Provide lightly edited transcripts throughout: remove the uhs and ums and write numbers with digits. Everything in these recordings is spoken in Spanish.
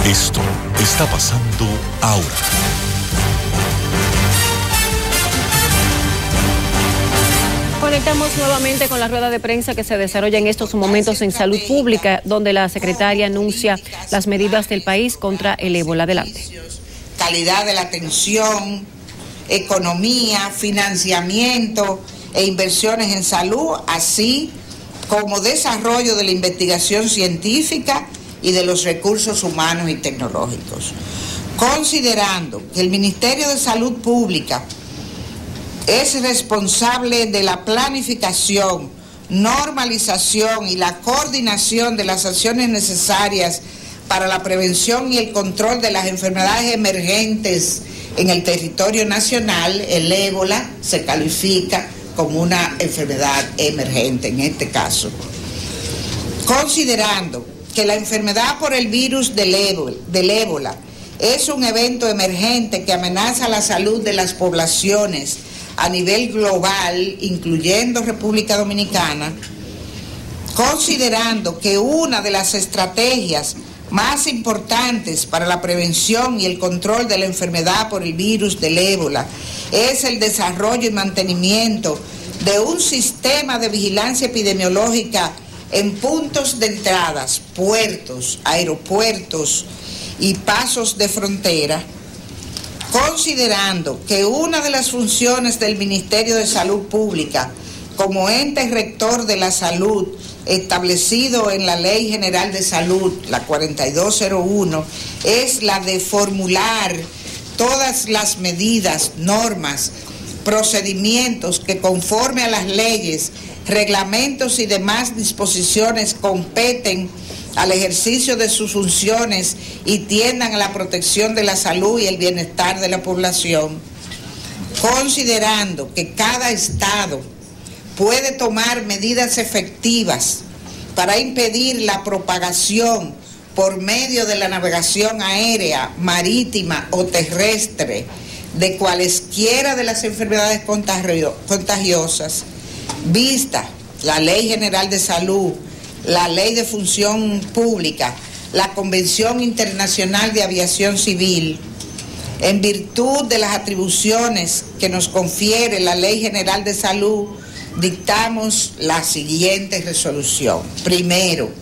Esto está pasando ahora. Conectamos nuevamente con la rueda de prensa que se desarrolla en estos momentos en Salud Pública, donde la secretaria anuncia las medidas del país contra el ébola. Adelante. Calidad de la atención, economía, financiamiento e inversiones en salud, así como desarrollo de la investigación científica y de los recursos humanos y tecnológicos. Considerando que el Ministerio de Salud Pública es responsable de la planificación, normalización y la coordinación de las acciones necesarias para la prevención y el control de las enfermedades emergentes en el territorio nacional, el ébola se califica como una enfermedad emergente en este caso. Considerando que la enfermedad por el virus del ébola es un evento emergente que amenaza la salud de las poblaciones a nivel global, incluyendo República Dominicana, considerando que una de las estrategias más importantes para la prevención y el control de la enfermedad por el virus del ébola es el desarrollo y mantenimiento de un sistema de vigilancia epidemiológica en puntos de entradas, puertos, aeropuertos y pasos de frontera, considerando que una de las funciones del Ministerio de Salud Pública como ente rector de la salud establecido en la Ley General de Salud, la 4201, es la de formular todas las medidas, normas, procedimientos que conforme a las leyes, reglamentos y demás disposiciones competen al ejercicio de sus funciones y tiendan a la protección de la salud y el bienestar de la población, considerando que cada estado puede tomar medidas efectivas para impedir la propagación por medio de la navegación aérea, marítima o terrestre de cualesquiera de las enfermedades contagiosas, vista la Ley General de Salud, la Ley de Función Pública, la Convención Internacional de Aviación Civil, en virtud de las atribuciones que nos confiere la Ley General de Salud, dictamos la siguiente resolución. Primero,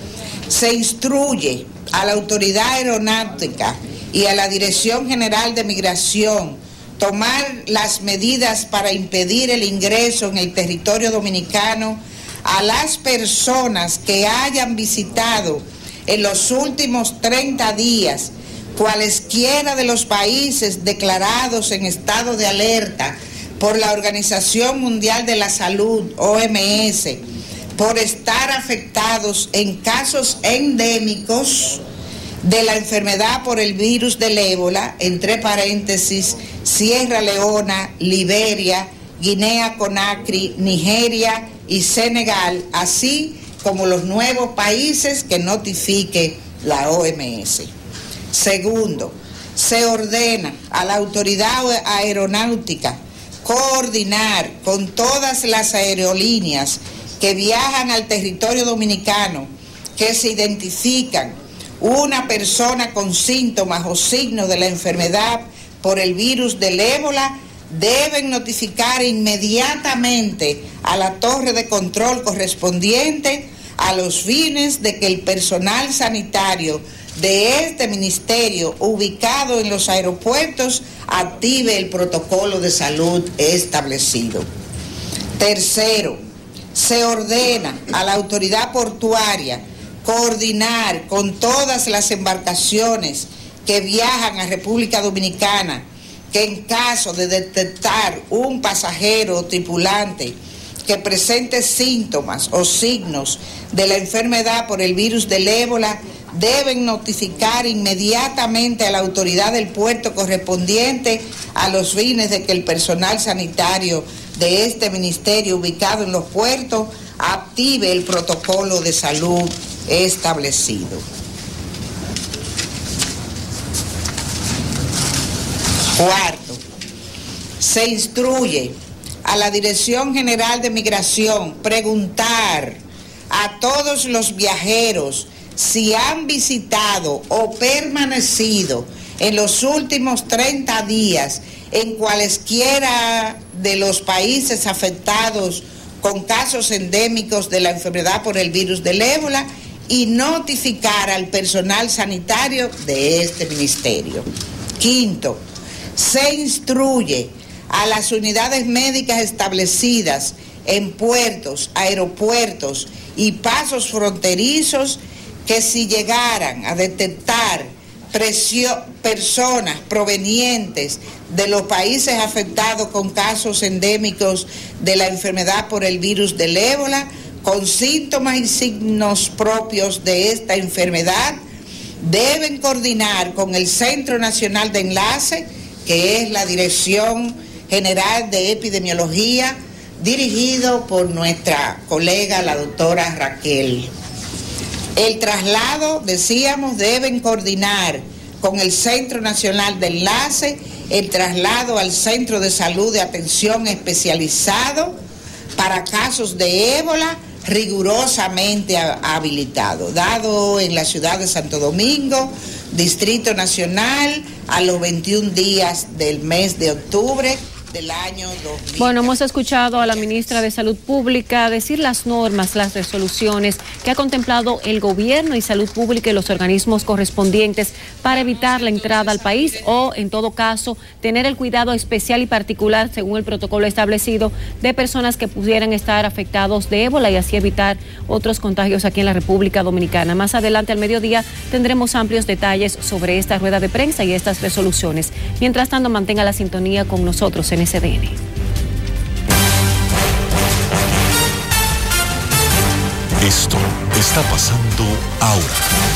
se instruye a la Autoridad Aeronáutica y a la Dirección General de Migración tomar las medidas para impedir el ingreso en el territorio dominicano a las personas que hayan visitado en los últimos 30 días cualesquiera de los países declarados en estado de alerta por la Organización Mundial de la Salud, OMS, por estar afectados en casos endémicos de la enfermedad por el virus del ébola, entre paréntesis, Sierra Leona, Liberia, Guinea-Conakry, Nigeria y Senegal, así como los nuevos países que notifique la OMS. Segundo, se ordena a la Autoridad Aeronáutica coordinar con todas las aerolíneas que viajan al territorio dominicano que se identifican una persona con síntomas o signos de la enfermedad por el virus del ébola, deben notificar inmediatamente a la torre de control correspondiente a los fines de que el personal sanitario de este ministerio ubicado en los aeropuertos active el protocolo de salud establecido. Tercero, se ordena a la autoridad portuaria coordinar con todas las embarcaciones que viajan a República Dominicana que en caso de detectar un pasajero o tripulante que presente síntomas o signos de la enfermedad por el virus del ébola, deben notificar inmediatamente a la autoridad del puerto correspondiente a los fines de que el personal sanitario de este ministerio ubicado en los puertos active el protocolo de salud establecido. Cuarto, se instruye a la Dirección General de Migración preguntar a todos los viajeros si han visitado o permanecido en los últimos 30 días en cualesquiera de los países afectados con casos endémicos de la enfermedad por el virus del ébola y notificar al personal sanitario de este ministerio. Quinto, se instruye a las unidades médicas establecidas en puertos, aeropuertos y pasos fronterizos que si llegaran a detectar personas provenientes de los países afectados con casos endémicos de la enfermedad por el virus del ébola, con síntomas y signos propios de esta enfermedad, deben coordinar con el Centro Nacional de Enlace, que es la Dirección General de Epidemiología, dirigido por nuestra colega, la doctora Raquel. El traslado, decíamos, deben coordinar con el Centro Nacional de Enlace, el traslado al Centro de Salud de Atención Especializado para casos de ébola, rigurosamente habilitado, dado en la ciudad de Santo Domingo, Distrito Nacional, a los 21 días del mes de octubre del año 2000. Bueno, hemos escuchado a la ministra de Salud Pública decir las normas, las resoluciones que ha contemplado el gobierno y Salud Pública y los organismos correspondientes para evitar la entrada al país o, en todo caso, tener el cuidado especial y particular, según el protocolo establecido, de personas que pudieran estar afectados de ébola y así evitar otros contagios aquí en la República Dominicana. Más adelante, al mediodía, tendremos amplios detalles sobre esta rueda de prensa y estas resoluciones. Mientras tanto, mantenga la sintonía con nosotros en SDN. Esto está pasando ahora.